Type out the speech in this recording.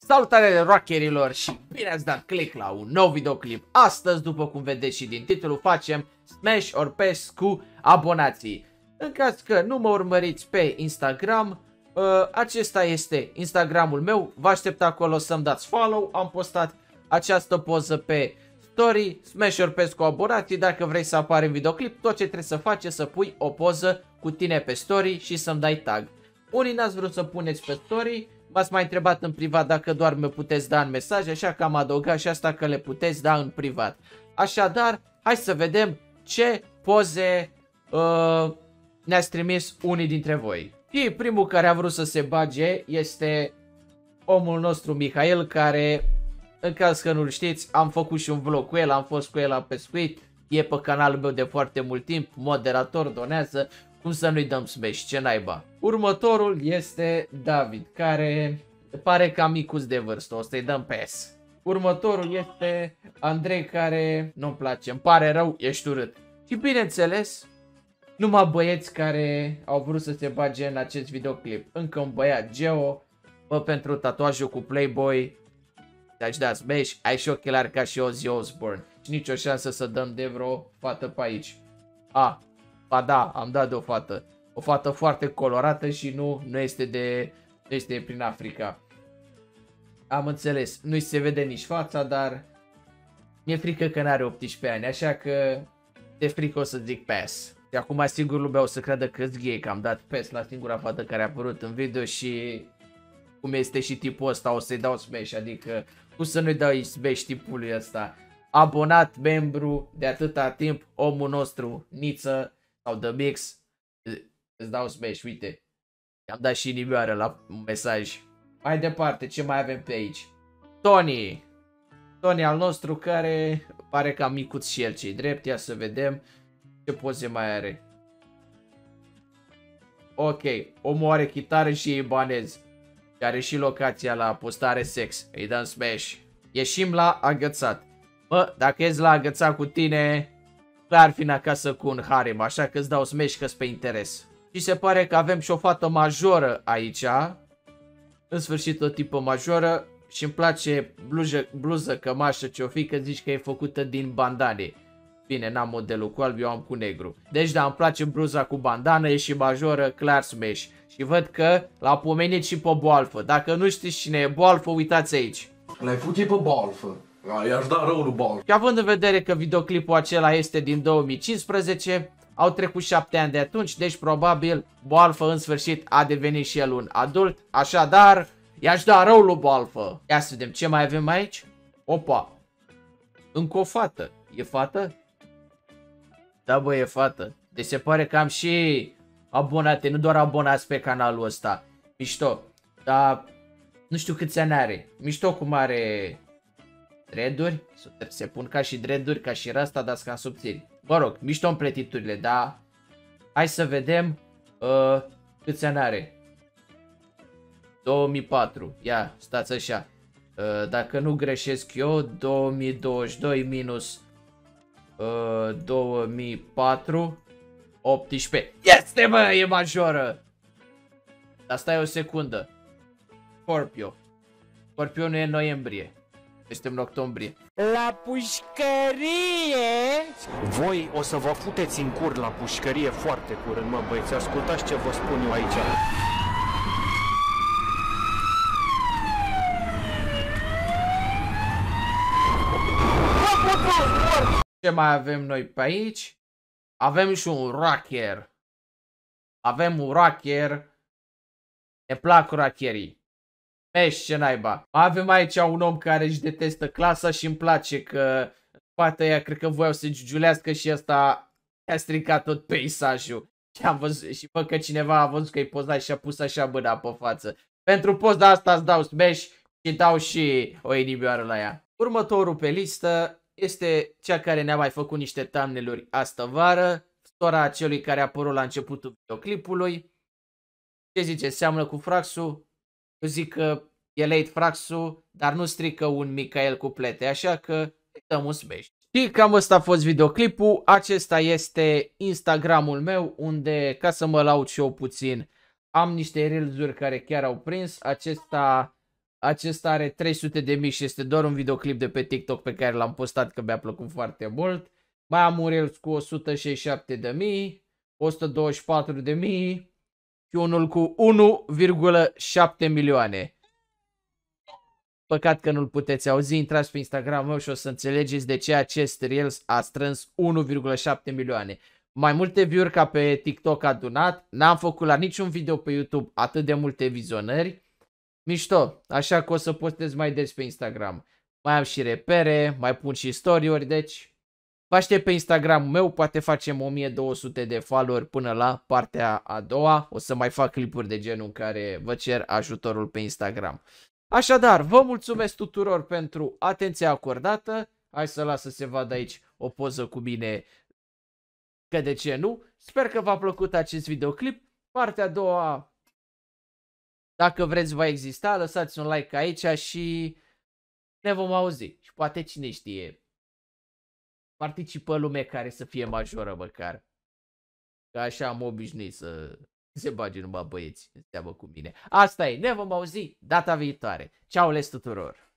Salutare rockerilor și bine ați dat click la un nou videoclip. Astăzi, după cum vedeți și din titlu, facem Smash or Pass cu abonații. În caz că nu mă urmăriți pe Instagram, acesta este Instagramul meu. Vă aștept acolo să-mi dați follow. Am postat această poză pe story, Smash or Pass cu abonații. Dacă vrei să apari în videoclip, tot ce trebuie să faci e să pui o poză cu tine pe story și să-mi dai tag. Unii n-ați vrut să puneți pe story. M-ați mai întrebat în privat dacă doar mă puteți da în mesaj, așa că am adăugat și asta că le puteți da în privat. Așadar, hai să vedem ce poze ne-ați trimis unii dintre voi. Și primul care a vrut să se bage este omul nostru Mihail, care, în caz că nu-l știți, am făcut și un vlog cu el, am fost cu el la pescuit, e pe canalul meu de foarte mult timp, moderator, donează. Cum să nu-i dăm smash, ce naiba. Următorul este David, care pare cam micuț de vârstă, o să-i dăm pass. Următorul este Andrei, care nu-mi place, îmi pare rău, ești urât. Și bineînțeles, numai băieți care au vrut să se bage în acest videoclip. Încă un băiat, Geo, pentru tatuajul cu Playboy. Deci da, smash, ai și ochelari ca și Ozzy Osbourne. Și nicio șansă să dăm de vreo fată pe aici. Ba da, am dat de o fată. O fată foarte colorată și nu este prin Africa. Am înțeles. Nu-i se vede nici fața, dar mi-e frică că n-are 18 ani, așa că de frică o să zic pass. Și acum sigur lumea o să creadă că-s gay, că am dat pass la singura fată care a apărut în video și cum este și tipul ăsta o să-i dau smash, adică cum să nu-i dau smash tipului ăsta. Abonat, membru de atâta timp, omul nostru, Niță sau The Mix, îți dau smash, uite, i-am dat și inimioară la mesaj. Mai departe, ce mai avem pe aici? Tony al nostru, care pare cam micuț și el, ce-i drept, ia să vedem ce poze mai are. Ok, omul are chitară și e ibanez, are și locația la postare sex, îi dăm smash. Ieșim la agățat. Bă, dacă ești la agățat cu tine, clar fi în acasă cu un harem, așa că îți dau smash că-s pe interes. Și se pare că avem și o fată majoră aici. În sfârșit o tipă majoră și îmi place bluză, cămașă, ce-o fi, că zici că e făcută din bandane. Bine, n-am modelul cu alb, eu am cu negru. Deci da, îmi place bluza cu bandană, e și majoră, clar smash. Și văd că l-a pomenit și pe Boalfă. Dacă nu știți cine e Boalfă, uitați aici. L-ai făcut pe Boalfă. I-aș da rău lui Boalfă. Și având în vedere că videoclipul acela este din 2015, au trecut 7 ani de atunci, deci probabil Boalfă în sfârșit a devenit și el un adult. Așadar, i-aș da rău lui Boalfă. Ia să vedem ce mai avem aici. Opa, încă o fată. E fată? Da, bă, e fată. Deci se pare că am și abonate, nu doar abonați pe canalul ăsta. Mișto. Dar nu știu câți ani are. Mișto cum are dreaduri. Se pun ca și dreaduri, ca și rasta, dar cam subțiri. Mă rog, mișto împletiturile, da. Hai să vedem câți ani are. 2004. Ia, stați așa. Dacă nu greșesc eu, 2022 minus 2004, 18. Este, bă, e majoră. Dar stai o secundă. Scorpio. Scorpio nu e în noiembrie. Suntem în octombrie. La pușcărie! Voi o să vă futeți în cur la pușcărie foarte curând, mă băieți, ascultați ce vă spun eu aici. Ce mai avem noi pe aici? Avem și un rocker. Avem un rocker. Ne plac rockerii. Mești, ce naiba. Avem aici un om care își detestă clasa și îmi place că în spate aia cred că voiau să giulească și ăsta a stricat tot peisajul. Și am văzut, și bă, că cineva a văzut că-i pozat și a pus așa mâna pe față. Pentru poza asta îți dau smash și dau și o inimioară la ea. Următorul pe listă este cea care ne-a mai făcut niște thumbnail-uri astă vară. Sora celui care a apărut la începutul videoclipului. Ce zice? Seamănă cu Fraxul? Eu zic că e late Fraxul, dar nu strică un Michael cu plete, așa că îi dăm un smash. Și cam ăsta a fost videoclipul. Acesta este Instagramul meu, unde, ca să mă laud și eu puțin, am niște reels-uri care chiar au prins. Acesta Acesta are 300.000 și este doar un videoclip de pe TikTok pe care l-am postat că mi-a plăcut foarte mult. Mai am un Reels cu 167.000, 124.000 și unul cu 1,7 milioane. Păcat că nu-l puteți auzi, intrați pe Instagram meu și o să înțelegeți de ce acest Reels a strâns 1,7 milioane. Mai multe view-uri ca pe TikTok adunat, n-am făcut la niciun video pe YouTube atât de multe vizionări. Mișto, așa că o să postez mai des pe Instagram. Mai am și repere, mai pun și story-uri, deci vă aștept pe Instagramul meu, poate facem 1200 de follower până la partea a doua. O să mai fac clipuri de genul în care vă cer ajutorul pe Instagram. Așadar, vă mulțumesc tuturor pentru atenția acordată. Hai să las să se vadă aici o poză cu mine, că de ce nu. Sper că v-a plăcut acest videoclip. Partea a doua, dacă vreți, va exista. Lăsați un like aici și ne vom auzi. Și poate, cine știe, participă lume care să fie majoră măcar. Că așa am obișnuit să se bage numai băieți în seamă cu mine. Asta e, ne vom auzi data viitoare. Ceau les tuturor!